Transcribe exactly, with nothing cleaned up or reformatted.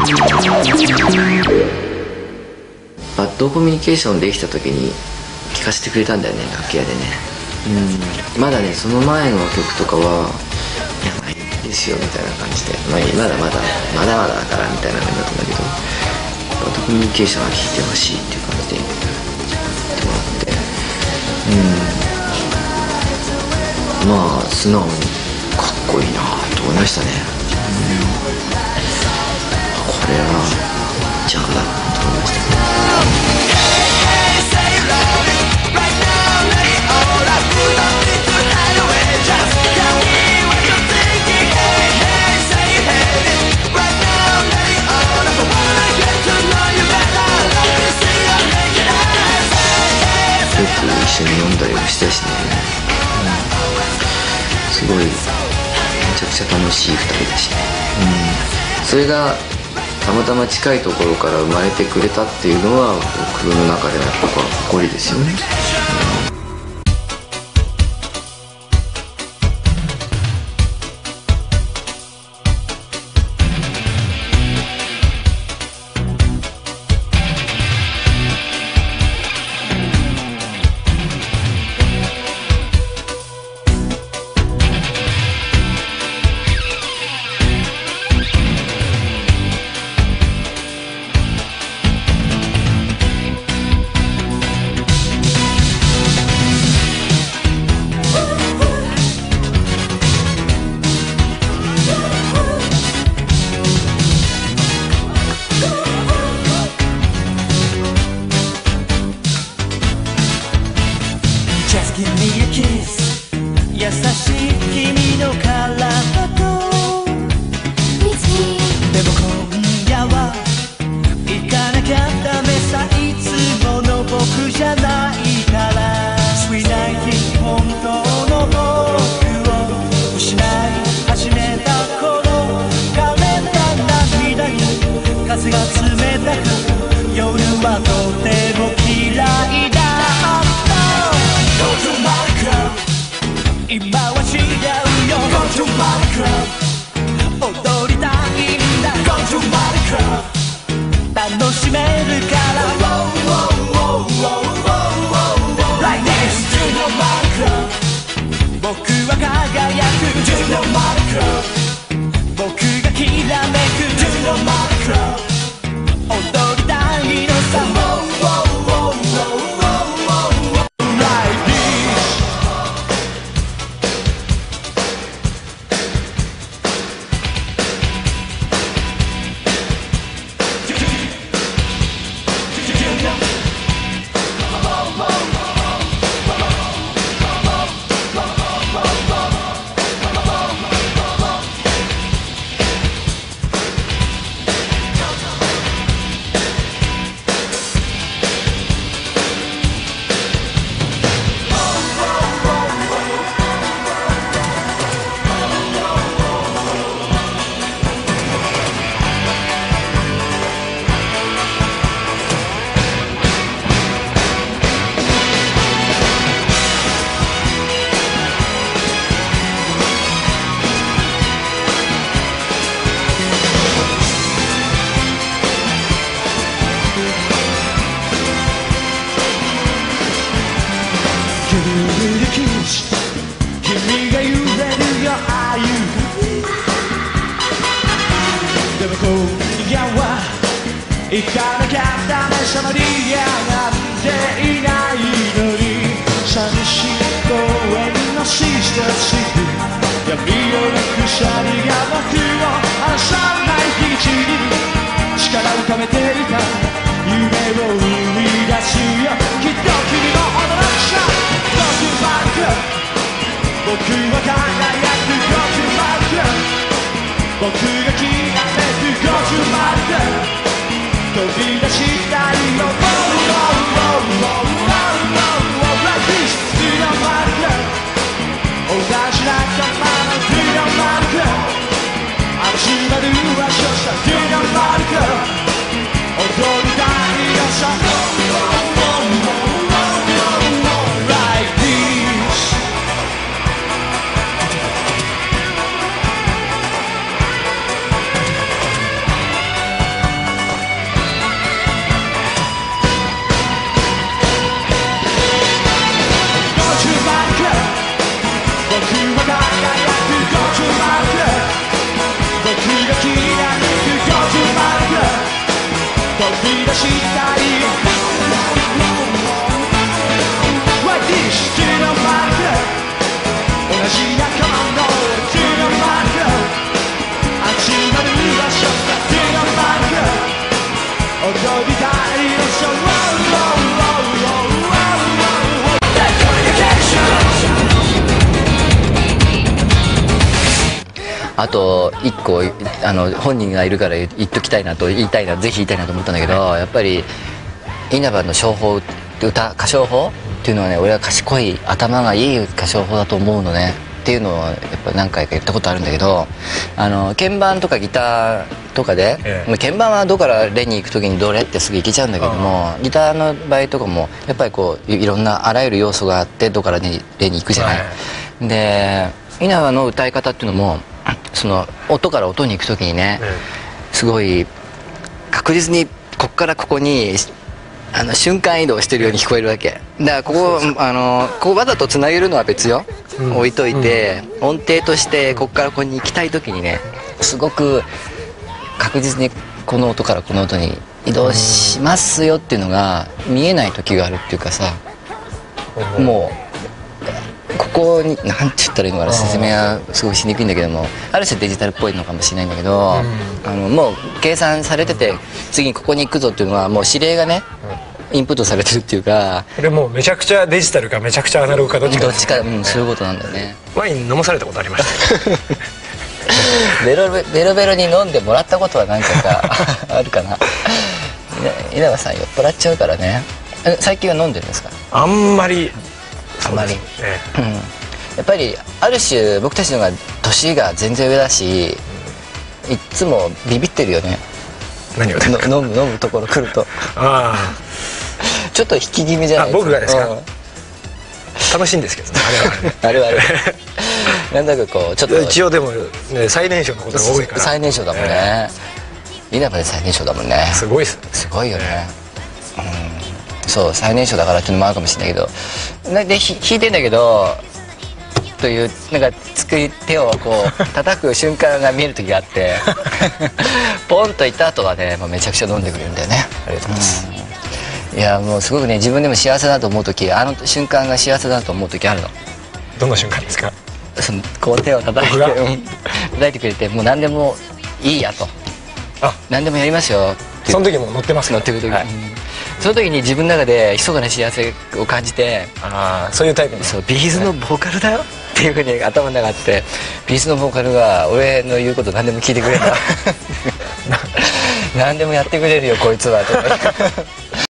バッドコミュニケーションできた時に聴かせてくれたんだよね、楽器屋でね。うん、まだねその前の曲とかは「いやまあいいですよ」みたいな感じで「まあ、まだまだまだまだだから」みたいな感じだったんだけど、バッドコミュニケーションは聴いてほしいっていう感じで言ってもらって、うん、まあ素直にかっこいいなと思いましたね。うん、これはジャブだなと思いました。よく一緒に飲んだりもしたしね、うん、すごいめちゃくちゃ楽しいふたりだしね、うん、それがたまたま近いところから生まれてくれたっていうのは僕の中ではやっぱ誇りですよね、うん。 行かなきゃダメさまリアなんていないのに寂しい公園のシスターシティ闇夜の鎖が僕を離さない基地に力をためていた夢を生み出すよきっと君も驚くさ Go to my club 僕は輝く Go to my club 僕がきらめく Go to my club飛び出したいよ Oh, oh, oh, oh, oh, oh, like this Do you know my club 同じ仲間の Do you know my club 始まるは所さ Do you know my club 踊りたいよさ Oh, oh, oh, oh, oh, oh, like this あと一個あの本人がいるから言っときたいなと言いたいなぜひ言いたいなと思ったんだけど、やっぱり稲葉の唱法歌歌唱法っていうのはね、俺は賢い頭がいい歌唱法だと思うのねっていうのをやっぱ何回か言ったことあるんだけど、あの鍵盤とかギターとかで、ええ、鍵盤はドからレに行く時にドレってすぐ行けちゃうんだけども、ギターの場合とかもやっぱりこういろんなあらゆる要素があってドからレに行くじゃない、はい、で稲葉の歌い方っていうのもその音から音に行く時にね、すごい確実にここからここにあの瞬間移動してるように聞こえるわけだから、ここあのこうわざとつなげるのは別よ、うん、置いといて、うん、音程としてここからここに行きたい時にね、すごく確実にこの音からこの音に移動しますよっていうのが見えない時があるっていうかさ、うん、もうここに何て言ったらいいのかな、説明はすごいしにくいんだけども、ある種デジタルっぽいのかもしれないんだけど、うん、あのもう計算されてて次にここに行くぞっていうのはもう指令がね、うん、インプットされてるっていうか、 これもうめちゃくちゃデジタルかめちゃくちゃアナログかどっちかどっちか、うん、そういうことなんだよね。 ワイン飲まされたことありましたベロベロベロに飲んでもらったことは何回かあるかな。稲葉さん酔っ払っちゃうからね。最近は飲んでるんですか？ あんまりあんまり、ね、うん、やっぱりある種僕たちのが年が全然上だし、うん、いっつもビビってるよね。 何をですか？ 飲む飲むところ来るとああちょっと引き気味じゃないですか。 僕がですか？うん、楽しいんですけどね、 あれはあれなんだかこうちょっと一応でも、ね、最年少のことが多いから最年少だもんね、えー、稲葉で最年少だもんね。 すごいっすね。 すごいよね、えー、うん、そう最年少だからっていうのもあるかもしれないけど、で弾いてんだけどというなんかつく手をこう叩く瞬間が見える時があってポンといった後はね、もうめちゃくちゃ飲んでくれるんだよね。 ありがとうございます、 うん、いやもうすごくね自分でも幸せだと思う時、あの瞬間が幸せだと思う時あるの。 どんな瞬間ですか？ そのこう手を叩いて叩いてくれて、もう何でもいいやと、あ何でもやりますよって。 その時も乗ってますか？ 乗ってくる時、はい、うん、その時に自分の中で密かな幸せを感じて、 ああそういうタイプ。 そうビーズのボーカルだよっていうふうに頭の中あって、ビーズのボーカルが俺の言うこと何でも聞いてくれるんだ何でもやってくれるよこいつはとか